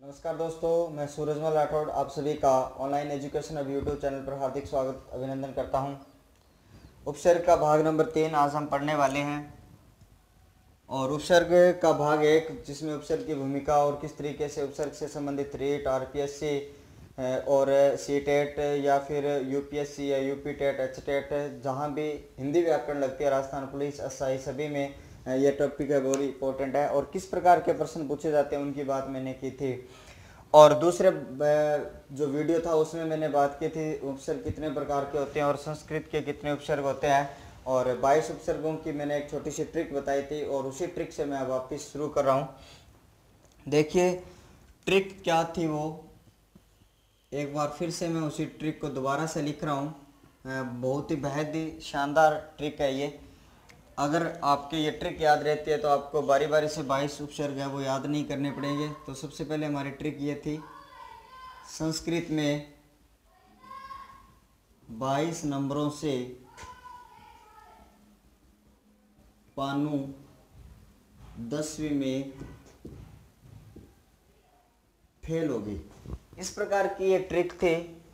नमस्कार दोस्तों, मैं सूरजमल राठौड़ आप सभी का ऑनलाइन एजुकेशन अब यूट्यूब चैनल पर हार्दिक स्वागत अभिनंदन करता हूं। उपसर्ग का भाग नंबर 3 आज हम पढ़ने वाले हैं और उपसर्ग का भाग 1 जिसमें उपसर्ग की भूमिका और किस तरीके से उपसर्ग से संबंधित रीट आरपीएससी और सीटेट या फिर यूपीएससी या यूपी टेट एचटेट जहां भी हिंदी व्याकरण लगती है, राजस्थान पुलिस एसआई सभी में ये टॉपिक है बहुत इंपॉर्टेंट है। और किस प्रकार के प्रश्न पूछे जाते हैं उनकी बात मैंने की थी। और दूसरे जो वीडियो था उसमें मैंने बात की थी उपसर्ग कितने प्रकार के होते हैं और संस्कृत के कितने उपसर्ग होते हैं, और 22 उपसर्गों की मैंने एक छोटी सी ट्रिक बताई थी और उसी ट्रिक से मैं अब वापस शुरू कर रहा हूँ। देखिए ट्रिक क्या थी, वो एक बार फिर से मैं उसी ट्रिक को दोबारा से लिख रहा हूँ। बहुत ही बेहद ही शानदार ट्रिक है ये। अगर आपके ये ट्रिक याद रहती है तो आपको बारी बारी से 22 उपसर्ग है वो याद नहीं करने पड़ेंगे। तो सबसे पहले हमारी ट्रिक ये थी, संस्कृत में 22 नंबरों से पानु 10वीं में फेल हो गई। इस प्रकार की ये ट्रिक थी।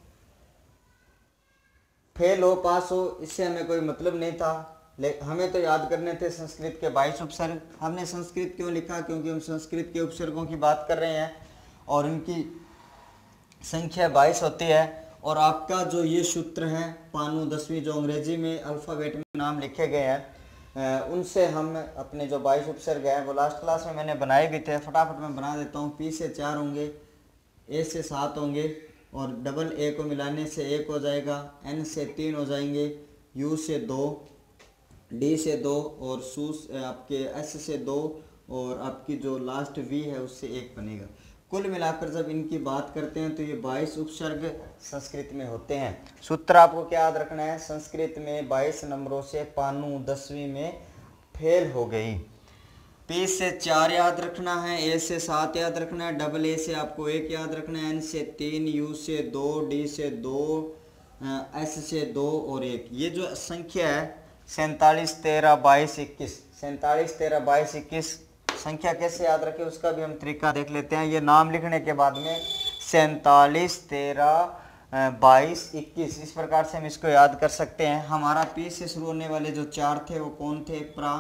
फेल हो पास हो इससे हमें कोई मतलब नहीं था, हमें तो याद करने थे संस्कृत के 22 उपसर्ग। हमने संस्कृत क्यों लिखा? क्योंकि हम संस्कृत के उपसर्गों की बात कर रहे हैं और उनकी संख्या 22 होती है। और आपका जो ये सूत्र है पानु 10वीं, जो अंग्रेजी में अल्फ़ाबेट में नाम लिखे गए हैं, उनसे हम अपने जो 22 उपसर्ग हैं वो लास्ट क्लास में मैंने बनाए भी थे। फटाफट मैं बना देता हूँ। पी से 4 होंगे, ए से 7 होंगे और डबल ए को मिलाने से 1 हो जाएगा, एन से 3 हो जाएंगे, यू से 2, डी से 2 और सू आपके एस से 2 और आपकी जो लास्ट वी है उससे 1 बनेगा। कुल मिलाकर जब इनकी बात करते हैं तो ये 22 उपसर्ग संस्कृत में होते हैं। सूत्र आपको क्या याद रखना है? संस्कृत में 22 नंबरों से पानु 10वीं में फेल हो गई। पी से 4 याद रखना है, ए से 7 याद रखना है, डबल ए से आपको 1 याद रखना है, एन से 3, यू से 2, डी से 2, एस से 2 और 1। ये जो संख्या है 47 13 22 21, 47 13 22 21 संख्या कैसे याद रखें उसका भी हम तरीका देख लेते हैं। ये नाम लिखने के बाद में 47 13 22 21 इस प्रकार से हम इसको याद कर सकते हैं। हमारा पी से शुरू होने वाले जो 4 थे वो कौन थे? प्रा,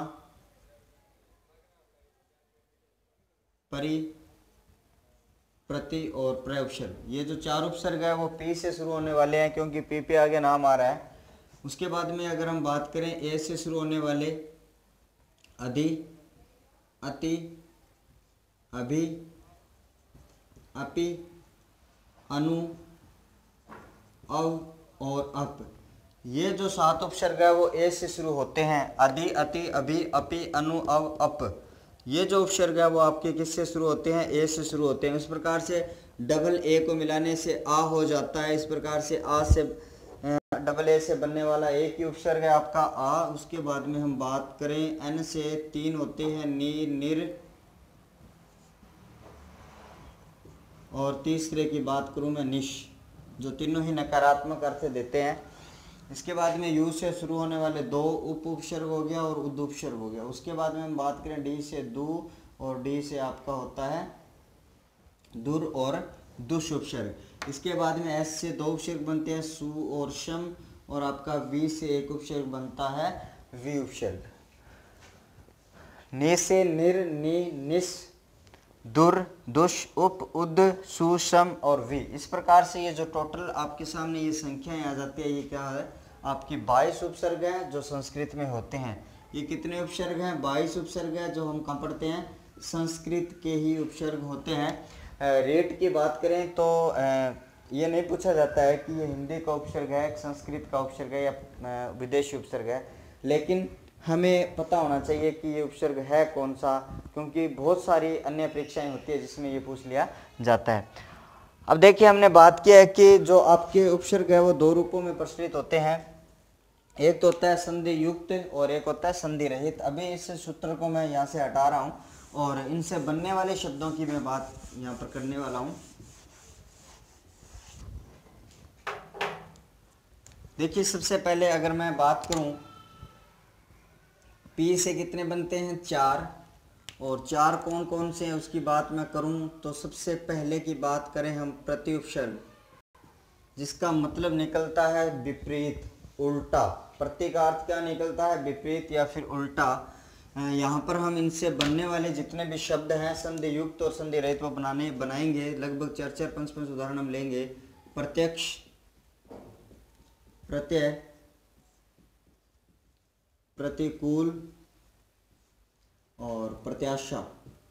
परि, प्रति और प्र उपसर्ग। ये जो 4 उपसर्ग है वो पी से शुरू होने वाले हैं क्योंकि पी पे आगे नाम आ रहा है। उसके बाद में अगर हम बात करें ए से शुरू होने वाले अधि, अति, अभि, अपि, अनु, अव और अप, ये जो 7 उपसर्ग है वो ए से शुरू होते हैं। अधि, अति, अभि, अपि, अनु, अव, अप, ये जो उपसर्ग है वो आपके किससे शुरू होते हैं? ए से शुरू होते हैं। इस प्रकार से डबल ए को मिलाने से आ हो जाता है। इस प्रकार से आ से डबल ए से बनने वाला एक ही उपसर्ग है आपका आ। उसके बाद में हम बात करें एन से 3 होते हैं नी, निर, और तीसरे की बात करूं मैं निश, जो तीनों ही नकारात्मक अर्थ देते हैं। इसके बाद में यू से शुरू होने वाले 2 उप उपसर्ग हो गया और उद उपसर्ग हो गया। उसके बाद में हम बात करें डी से दु और डी से आपका होता है दुर और दुष उपसर्ग। इसके बाद में एस से 2 उपसर्ग बनते हैं सु और शम, और आपका वी से 1 उपसर्ग बनता है वी उपसर्ग। नि से निर, नि, निस, दुर, दुष, उप, उद, सु, शम और वी। इस प्रकार से ये जो टोटल आपके सामने ये संख्याएं आ जाती है, ये क्या है? आपकी 22 उपसर्ग हैं जो संस्कृत में होते हैं। ये कितने उपसर्ग हैं? 22 उपसर्ग है जो हम कहाँ पढ़ते हैं? संस्कृत के ही उपसर्ग होते हैं। रेट की बात करें तो ये नहीं पूछा जाता है कि ये हिंदी का उपसर्ग है, संस्कृत का उपसर्ग है या विदेशी उपसर्ग है, लेकिन हमें पता होना चाहिए कि ये उपसर्ग है कौन सा, क्योंकि बहुत सारी अन्य परीक्षाएं होती है जिसमें ये पूछ लिया जाता है। अब देखिए हमने बात किया है कि जो आपके उपसर्ग है वो 2 रूपों में प्रचलित होते हैं। एक तो होता है संधि युक्त और एक होता है संधि रहित। अभी इस सूत्र को मैं यहाँ से हटा रहा हूँ और इनसे बनने वाले शब्दों की मैं बात यहाँ पर करने वाला हूँ। देखिए सबसे पहले अगर मैं बात करूं पी से कितने बनते हैं? 4, और चार कौन कौन से हैं उसकी बात मैं करूं तो सबसे पहले की बात करें हम प्रत्युपसर्ग, जिसका मतलब निकलता है विपरीत, उल्टा। प्रति का अर्थ क्या निकलता है? विपरीत या फिर उल्टा। यहाँ पर हम इनसे बनने वाले जितने भी शब्द हैं संधि युक्त और संधि रहित वो बनाएंगे। लगभग 4-5 उदाहरण हम लेंगे। प्रत्यक्ष, प्रत्यय, प्रतिकूल और प्रत्याशा।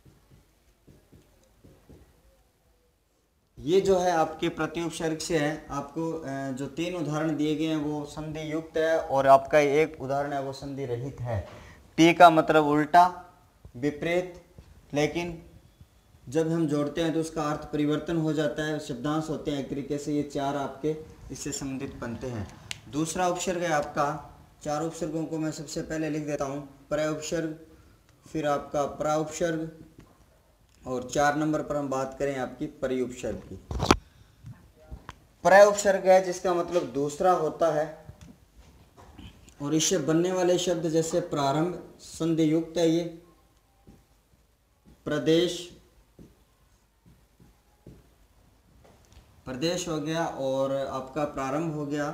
ये जो है आपके प्रत्युपसर्ग से है। आपको जो 3 उदाहरण दिए गए हैं वो संधि युक्त है और आपका एक उदाहरण है वो संधि रहित है। टी का मतलब उल्टा, विपरीत, लेकिन जब हम जोड़ते हैं तो उसका अर्थ परिवर्तन हो जाता है, शब्दांश होते हैं एक तरीके से। ये 4 आपके इससे संबंधित बनते हैं। दूसरा उपसर्ग है आपका, 4 उपसर्गों को मैं सबसे पहले लिख देता हूँ। प्रउपसर्ग, फिर आपका प्राउपसर्ग, और 4 नंबर पर हम बात करें आपकी परिउपसर्ग की। प्रउपसर्ग है जिसका मतलब दूसरा होता है और इससे बनने वाले शब्द जैसे प्रारंभ, संधि युक्त है ये। प्रदेश, प्रदेश हो गया और आपका प्रारंभ हो गया,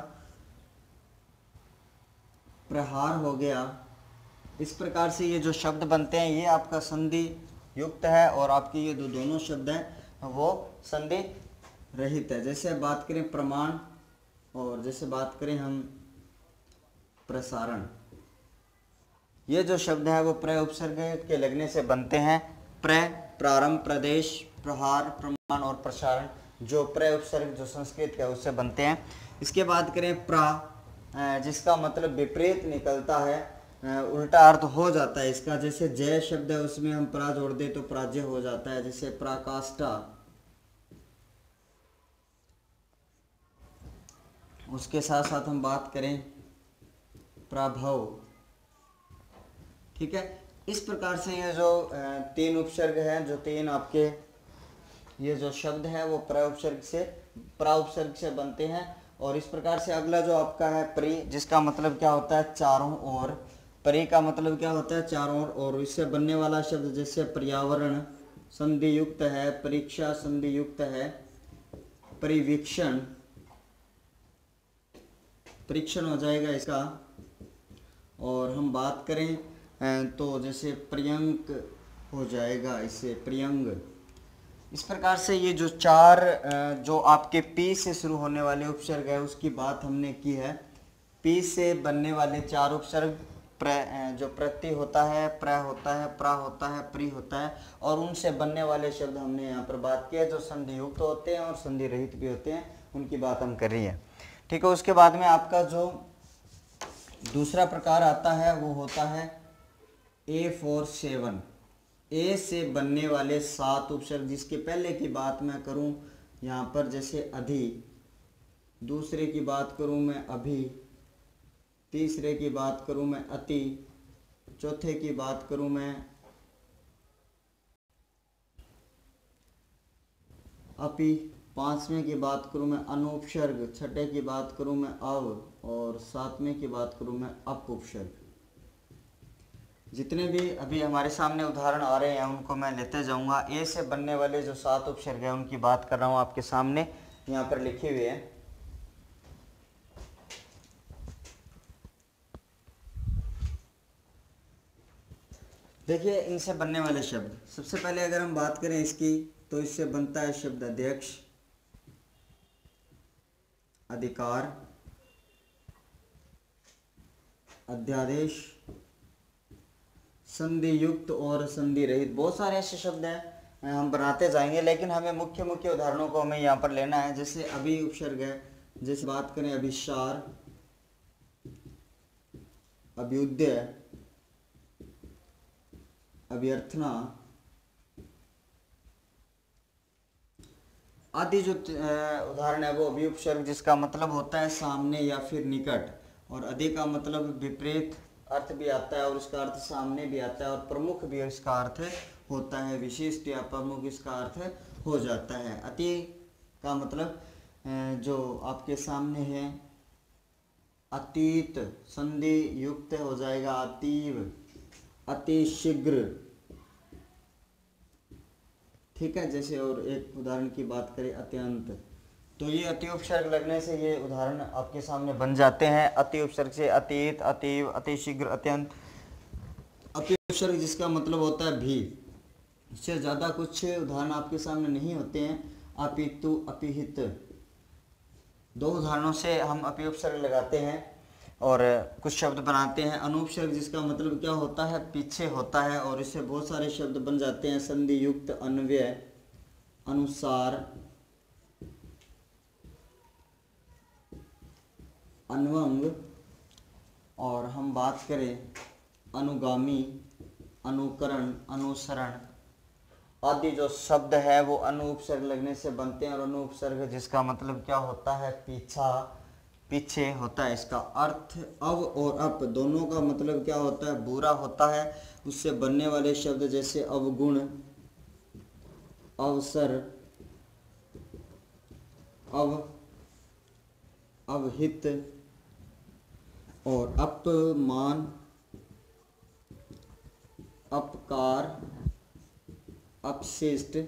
प्रहार हो गया। इस प्रकार से ये जो शब्द बनते हैं ये आपका संधि युक्त है और आपके ये दोनों शब्द हैं वो संधि रहित है। जैसे बात करें प्रमाण और जैसे बात करें हम प्रसारण, ये जो शब्द है वो प्रउपसर्ग के लगने से बनते हैं। प्रारंभ, प्रदेश, प्रहार, प्रमाण और प्रसारण, जो प्रउपसर्ग जो संस्कृत के उससे बनते हैं। इसके बाद करें जिसका मतलब विपरीत निकलता है, उल्टा अर्थ हो जाता है इसका। जैसे जय शब्द है उसमें हम प्रा जोड़ दे तो प्राज्य हो जाता है। जैसे पराकाष्ठा, उसके साथ साथ हम बात करें प्रभव। ठीक है, इस प्रकार से ये जो 3 उपसर्ग हैं, जो 3 आपके ये जो शब्द है वो प्राउपसर्ग से बनते हैं। और इस प्रकार से अगला जो आपका है परि, जिसका मतलब क्या होता है? चारों ओर। परि का मतलब क्या होता है? चारों ओर। और इससे बनने वाला शब्द जैसे पर्यावरण संधि युक्त है, परीक्षा संधि युक्त है, परिवीक्षण, परीक्षण हो जाएगा इसका। और हम बात करें तो जैसे पर्यंक हो जाएगा, इससे पर्यंग। इस प्रकार से ये जो 4 जो आपके पी से शुरू होने वाले उपसर्ग है उसकी बात हमने की है। पी से बनने वाले 4 उपसर्ग, जो प्रति होता है, प्र होता है, प्रा होता है, प्री होता है, और उनसे बनने वाले शब्द हमने यहाँ पर बात किया जो संधि युक्त होते हैं और संधि रहित भी होते हैं, उनकी बात हम कर रही है। ठीक है, उसके बाद में आपका जो दूसरा प्रकार आता है वो होता है A for 7। ए से बनने वाले 7 उपसर्ग, जिसके पहले की बात मैं करूं यहाँ पर जैसे अधि, दूसरे की बात करूं मैं अभि, तीसरे की बात करूं मैं अति, चौथे की बात करूं मैं अपि, 5वें की बात करूं मैं अनुपसर्ग, छठे की बात करूं मैं अव, और 7वें की बात करूं मैं अप उपसर्ग। जितने भी अभी हमारे सामने उदाहरण आ रहे हैं उनको मैं लेते जाऊंगा। ए से बनने वाले जो 7 उपसर्ग हैं उनकी बात कर रहा हूं, आपके सामने यहाँ पर लिखे हुए हैं। देखिए इनसे बनने वाले शब्द, सबसे पहले अगर हम बात करें इसकी तो इससे बनता है शब्द अध्यक्ष, अधिकार, अध्यादेश, संधि युक्त और संधि रहित। बहुत सारे ऐसे शब्द हैं हम बनाते जाएंगे, लेकिन हमें मुख्य मुख्य उदाहरणों को हमें यहाँ पर लेना है। जैसे अभी उपसर्ग है, जैसे बात करें अभिसार, अभ्युदय, अभ्यर्थना आदि जो उदाहरण है वो अभी उपसर्ग, जिसका मतलब होता है सामने या फिर निकट, और अधि का मतलब विपरीत अर्थ भी आता है और इसका अर्थ सामने भी आता है, और प्रमुख भी इसका अर्थ होता है, विशिष्ट या प्रमुख इसका अर्थ हो जाता है। अति का मतलब जो आपके सामने है, अतीत संधि युक्त हो जाएगा, अतीव, अति शीघ्र, ठीक है। जैसे और एक उदाहरण की बात करें अत्यंत, तो ये अति उपसर्ग लगने से ये उदाहरण आपके सामने बन जाते हैं। अति उपसर्ग से अतीत, अतीव, अतिशीघ्र, अत्यंत। अति उपसर्ग जिसका मतलब होता है भी, इससे ज़्यादा कुछ उदाहरण आपके सामने नहीं होते हैं। अपितु, अपिहित, दो उदाहरणों से हम अपि उपसर्ग लगाते हैं और कुछ शब्द बनाते हैं। अनुपसर्ग जिसका मतलब क्या होता है, पीछे होता है, और इससे बहुत सारे शब्द बन जाते हैं। संधि युक्त, अन्वय, अनुसार, अन्वंग, और हम बात करें अनुगामी, अनुकरण, अनुसरण आदि जो शब्द है वो अनुपसर्ग लगने से बनते हैं। और अनुपसर्ग जिसका मतलब क्या होता है, पीछा, पीछे होता है। इसका अर्थ अव और अप दोनों का मतलब क्या होता है, बुरा होता है। उससे बनने वाले शब्द जैसे अवगुण, अवसर, अवहित और अपमान, अपकार, अपशिष्ट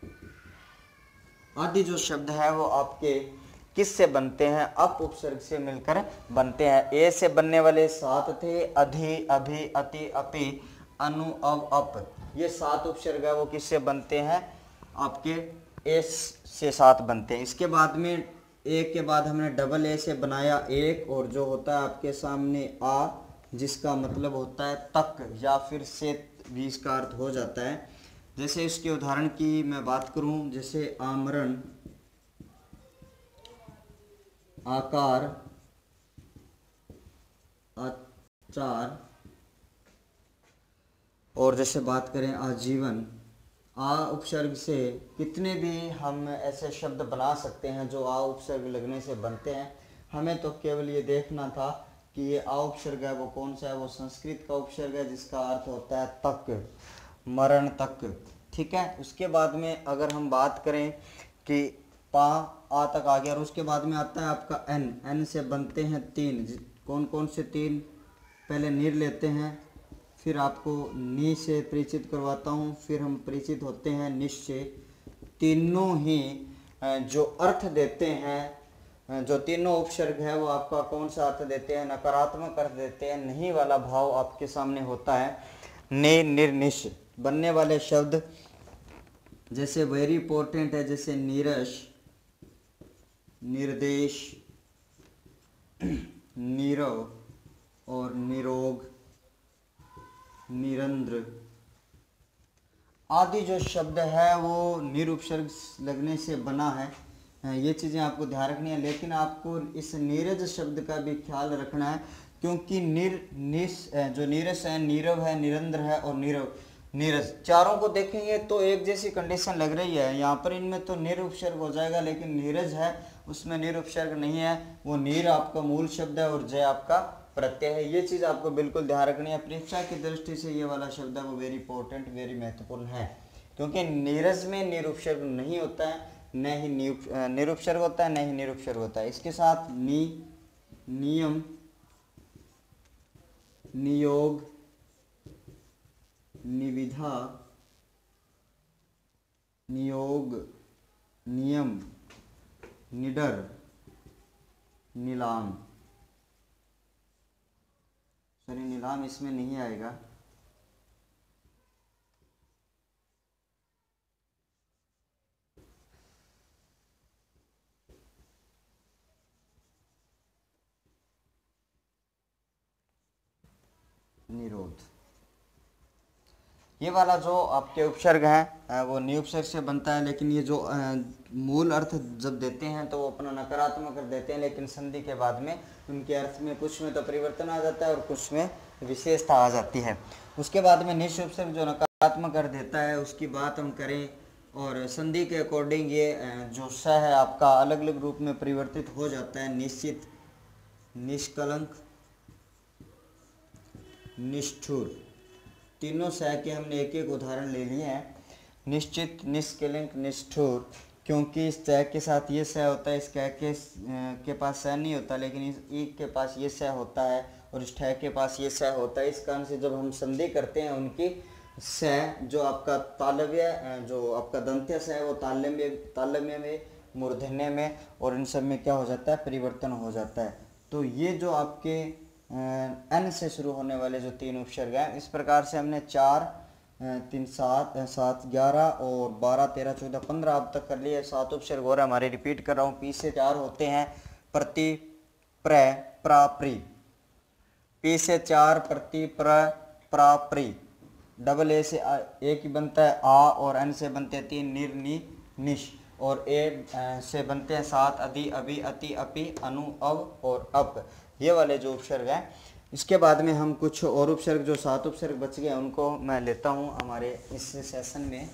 आदि जो शब्द है वो आपके किस से बनते हैं, अप उपसर्ग से मिलकर बनते हैं। ए से बनने वाले 7 थे, अधि, अभि, अति, अपि, अनु, अव, अप। ये 7 उपसर्ग है वो किससे बनते हैं, आपके ए से 7 बनते हैं। इसके बाद में एक के बाद हमने डबल ए से बनाया एक, और जो होता है आपके सामने आ, जिसका मतलब होता है तक या फिर से भी इसका अर्थ हो जाता है। जैसे इसके उदाहरण की मैं बात करूं, जैसे आमरण, आकार, आचार, और जैसे बात करें आजीवन। आ उपसर्ग से कितने भी हम ऐसे शब्द बना सकते हैं जो आ उपसर्ग लगने से बनते हैं। हमें तो केवल ये देखना था कि ये आ उपसर्ग है वो कौन सा है। वो संस्कृत का उपसर्ग है जिसका अर्थ होता है तक, मरण तक, ठीक है। उसके बाद में अगर हम बात करें कि पा, आ तक आ गया, और उसके बाद में आता है आपका एन। एन से बनते हैं 3, कौन कौन से 3, पहले निर लेते हैं, फिर आपको नी से परिचित करवाता हूँ, फिर हम परिचित होते हैं निश से। तीनों ही जो अर्थ देते हैं, जो तीनों उपसर्ग है वो आपका कौन सा अर्थ देते हैं, नकारात्मक अर्थ देते हैं। नहीं वाला भाव आपके सामने होता है। ने, निर, निश बनने वाले शब्द जैसे वेरी इंपॉर्टेंट है, जैसे नीरस, निर्देश, नीरव और निरोग, निरंद्र आदि जो शब्द है वो निरुपसर्ग लगने से बना है। ये चीज़ें आपको ध्यान रखनी है, लेकिन आपको इस नीरज शब्द का भी ख्याल रखना है, क्योंकि जो नीरस है, नीरव है, निरंद्र है और नीरज, चारों को देखेंगे तो एक जैसी कंडीशन लग रही है। यहाँ पर इनमें तो निरुपसर्ग हो जाएगा, लेकिन नीरज है उसमें निरुपसर्ग नहीं है। वो नीर आपका मूल शब्द है और जय आपका प्रत्यय है। ये चीज़ आपको बिल्कुल ध्यान रखनी है। परीक्षा की दृष्टि से ये वाला शब्द है वो वेरी इंपॉर्टेंट, वेरी महत्वपूर्ण है, क्योंकि नीरज में निरुपसर्ग नहीं होता है, न ही निरुपसर्ग होता है, न ही निरुपसर्ग होता है। इसके साथ नी, नियम, नियोग, निविधा, नियोग, नियम, निडर, नीलाम, सॉरी नीलाम इसमें नहीं आएगा। निरोध, ये वाला जो आपके उपसर्ग है वो निउपसर्ग से बनता है, लेकिन ये जो मूल अर्थ जब देते हैं तो वो अपना नकारात्मक अर्थ देते हैं, लेकिन संधि के बाद में उनके अर्थ में कुछ में तो परिवर्तन आ जाता है और कुछ में विशेषता आ जाती है। उसके बाद में निश्च उपसर्ग जो नकारात्मक अर्थ देता है उसकी बात हम करें, और संधि के अकॉर्डिंग ये जो स है आपका अलग अलग रूप में परिवर्तित हो जाता है। निश्चित, निष्कलंक, निष्ठुर, तीनों सह के हमने एक एक उदाहरण ले लिए हैं। निश्चित, निष्कलंक, निष्ठुर, क्योंकि इस सह के साथ ये सह होता है, इस कह के पास सह नहीं होता, लेकिन इस एक के पास ये सह होता है और इस ठह के पास ये सह होता है। इस कारण से जब हम संधि करते हैं उनकी स जो आपका तालव्य जो आपका दंत्य स है वो तालव्य में, मूर्धन्य में और इन सब में क्या हो जाता है, परिवर्तन हो जाता है। तो ये जो आपके एन से शुरू होने वाले जो 3 उपसर्ग हैं, इस प्रकार से हमने 4 3 7 7 11 और 12 13 14 15 अब तक कर लिए। 7 उपसर्ग और हमारे, रिपीट कर रहा हूँ, पी से 4 होते हैं, प्रति, प्र, प्रा, प्री। पी से 4 प्रति, प्र, प्रा, प्री। डबल ए से एक ही बनता है आ, और एन से बनते हैं 3 निर, नि, निश। और ए से बनते हैं 7 अधि, अभि, अति, अपि, अनु, अव और अप। ये वाले जो उपसर्ग हैं। इसके बाद में हम कुछ और उपसर्ग, जो 7 उपसर्ग बच गए उनको मैं लेता हूँ हमारे इस सेशन में।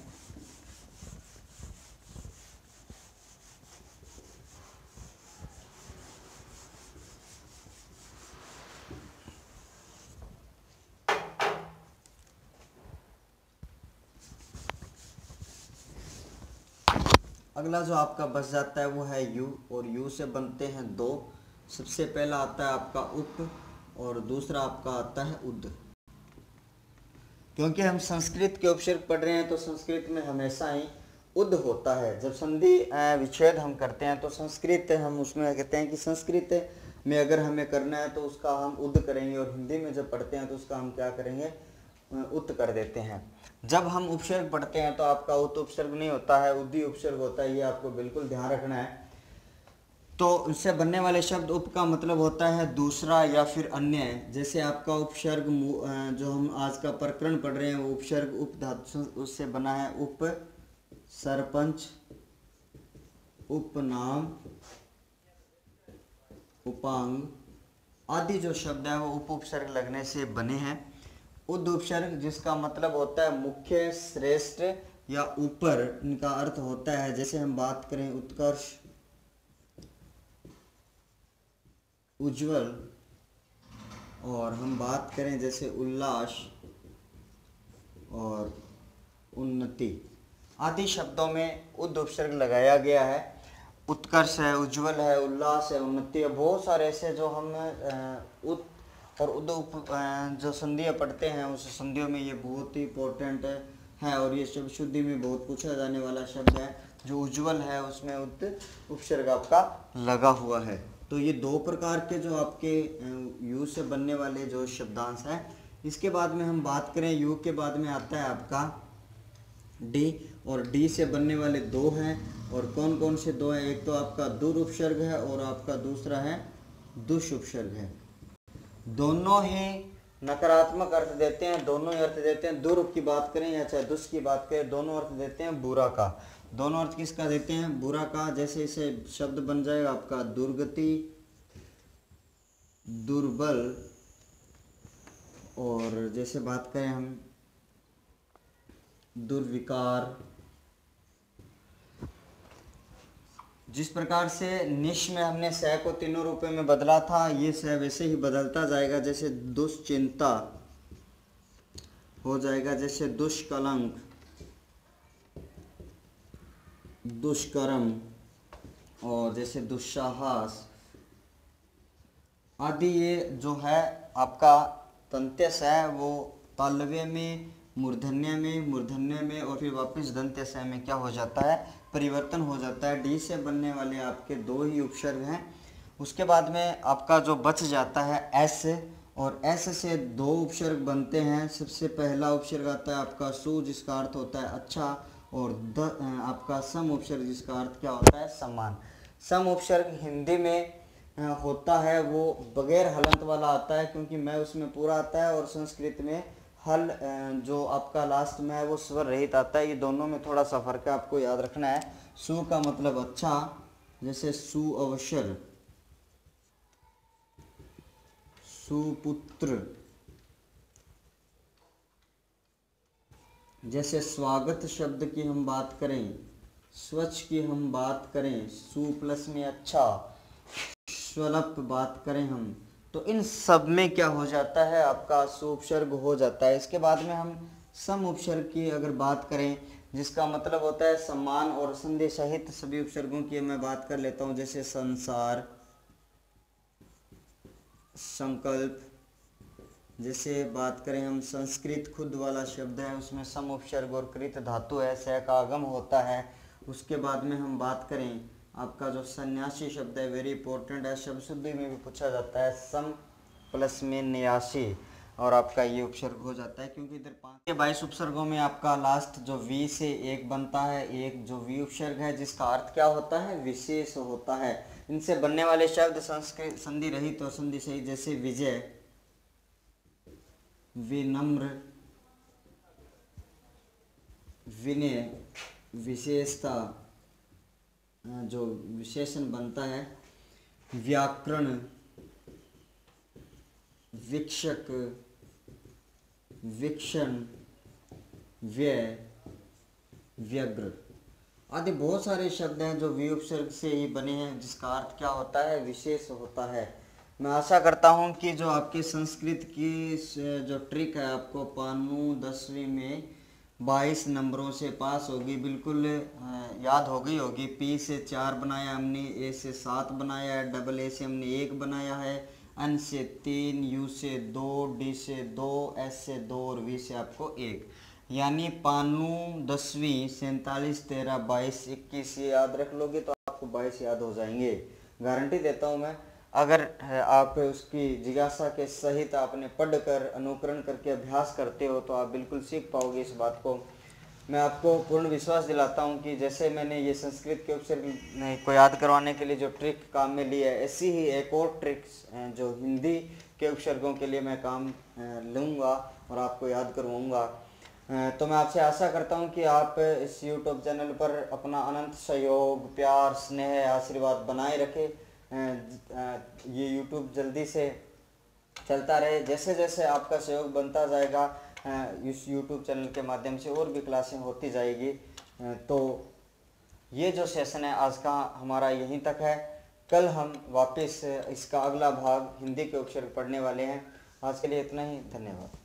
अगला जो आपका बच जाता है वो है यू, और यू से बनते हैं 2। सबसे पहला आता है आपका उप और दूसरा आपका आता है उद। क्योंकि हम संस्कृत के उपसर्ग पढ़ रहे हैं तो संस्कृत में हमेशा ही उद होता है। जब संधि विच्छेद हम करते हैं तो संस्कृत हम उसमें कहते हैं कि संस्कृत में अगर हमें करना है तो उसका हम उद करेंगे, और हिंदी में जब पढ़ते हैं तो उसका हम क्या करेंगे, उत कर देते हैं। जब हम उपसर्ग पढ़ते हैं तो आपका उत उपसर्ग नहीं होता है, उदी उपसर्ग होता है। ये आपको बिल्कुल ध्यान रखना है। तो इससे बनने वाले शब्द उप का मतलब होता है दूसरा या फिर अन्य। जैसे आपका उपसर्ग जो हम आज का प्रकरण पढ़ रहे हैं वो उपसर्ग उप धातु उससे बना है। उप, सरपंच, उपनाम, उपांग आदि जो शब्द है वो उप उपसर्ग लगने से बने हैं। उद उपसर्ग जिसका मतलब होता है मुख्य, श्रेष्ठ या ऊपर, इनका अर्थ होता है। जैसे हम बात करें उत्कर्ष, उज्जवल, और हम बात करें जैसे उल्लास और उन्नति आदि शब्दों में उद उपसर्ग लगाया गया है। उत्कर्ष है, उज्जवल है, उल्लास है, उन्नति है, बहुत सारे ऐसे जो हम उत और उद जो संधियाँ पढ़ते हैं उस संधियों में ये बहुत ही इंपॉर्टेंट है, और ये शब्द शुद्धि में बहुत पूछा जाने वाला शब्द है। जो उज्जवल है उसमें उद उपसर्ग आपका लगा हुआ है। तो ये 2 प्रकार के जो आपके यू से बनने वाले जो शब्दांश हैं। इसके बाद में हम बात करें, यू के बाद में आता है आपका डी, और डी से बनने वाले 2 हैं। और कौन कौन से 2 हैं, एक तो आपका दुर उपसर्ग है और आपका दूसरा है दुष उपसर्ग है। दोनों ही नकारात्मक अर्थ देते हैं, दोनों ही अर्थ देते हैं। दुर की बात करें या चाहे दुष्ट की बात करें, दोनों अर्थ देते हैं बुरा का। दोनों अर्थ किसका देते हैं, बुरा का। जैसे इसे शब्द बन जाएगा आपका दुर्गति, दुर्बल, और जैसे बात करें हम दुर्विकार। जिस प्रकार से निश में हमने स को तीनों रूपों में बदला था, ये स वैसे ही बदलता जाएगा। जैसे दुश्चिंता हो जाएगा, जैसे दुष्कलंक, दुष्कर्म, और जैसे दुस्साहस आदि। ये जो है आपका तंत्य स है वो तालव्य में, मूर्धन्य में और फिर वापस दंत्य स में क्या हो जाता है, परिवर्तन हो जाता है। डी से बनने वाले आपके 2 ही उपसर्ग हैं। उसके बाद में आपका जो बच जाता है एस, और एस से 2 उपसर्ग बनते हैं। सबसे पहला उपसर्ग आता है आपका सु, जिसका अर्थ होता है अच्छा, और आपका सम उपसर्ग जिसका अर्थ क्या होता है, सम्मान। सम उपसर्ग हिंदी में होता है वो बगैर हलंत वाला आता है, क्योंकि मैं उसमें पूरा आता है, और संस्कृत में हल जो आपका लास्ट में है वो स्वर रहित आता है। ये दोनों में थोड़ा सा फर्क है, आपको याद रखना है। सु का मतलब अच्छा, जैसे सुअवसर, सुपुत्र। जैसे स्वागत शब्द की हम बात करें, स्वच्छ की हम बात करें, सु प्लस में अच्छा, स्वल्प बात करें हम, तो इन सब में क्या हो जाता है, आपका सु उपसर्ग हो जाता है। इसके बाद में हम सम उपसर्ग की अगर बात करें, जिसका मतलब होता है सम्मान, और संधि सहित सभी उपसर्गों की मैं बात कर लेता हूं। जैसे संसार, संकल्प, जैसे बात करें हम संस्कृत खुद वाला शब्द है, उसमें सम उपसर्ग और कृत धातु है, स का आगम होता है। उसके बाद में हम बात करें आपका जो सन्यासी शब्द है, वेरी इंपॉर्टेंट है, शब्द शुद्धि में भी पूछा जाता है, सम प्लस में न्यासी, और आपका ये उपसर्ग हो जाता है क्योंकि इधर 5 के 22 उपसर्गों में आपका लास्ट जो वी से एक बनता है, एक जो वी उपसर्ग है जिसका अर्थ क्या होता है, विशेष होता है। इनसे बनने वाले शब्द संस्कृत संधि रहित और संधि सहित, जैसे विजय, विनम्र, विनय, विशेषता, जो विशेषण बनता है, व्याकरण, विक्षक, विक्षण, व्यय, व्यग्र आदि बहुत सारे शब्द हैं जो वी उपसर्ग से ही बने हैं, जिसका अर्थ क्या होता है, विशेष होता है। मैं आशा करता हूं कि जो आपके संस्कृत की जो ट्रिक है आपको पानू 10वीं में 22 नंबरों से पास होगी, बिल्कुल याद हो गई होगी। पी से 4 बनाया हमने, ए से 7 बनाया है, डबल ए से हमने 1 बनाया है, एन से 3, यू से 2, डी से 2, एस से 2 और वी से आपको 1, यानी पानू 10वीं 47, 13, 22, 21 ये याद रख लोगे तो आपको 22 याद हो जाएंगे, गारंटी देता हूँ मैं। अगर आप उसकी जिज्ञासा के सहित आपने पढ़कर अनुकरण करके अभ्यास करते हो तो आप बिल्कुल सीख पाओगे इस बात को। मैं आपको पूर्ण विश्वास दिलाता हूं कि जैसे मैंने ये संस्कृत के उपसर्ग को याद करवाने के लिए जो ट्रिक काम में ली है, ऐसी ही एक और ट्रिक्स जो हिंदी के उपसर्गों के लिए मैं काम लूँगा और आपको याद करवाऊँगा। तो मैं आपसे आशा करता हूं कि आप इस YouTube चैनल पर अपना अनंत सहयोग, प्यार, स्नेह, आशीर्वाद बनाए रखें। ये YouTube जल्दी से चलता रहे, जैसे जैसे आपका सहयोग बनता जाएगा इस YouTube चैनल के माध्यम से और भी क्लासें होती जाएगी। तो ये जो सेशन है आज का हमारा यहीं तक है। कल हम वापस इसका अगला भाग हिंदी के उपसर्ग पढ़ने वाले हैं। आज के लिए इतना ही, धन्यवाद।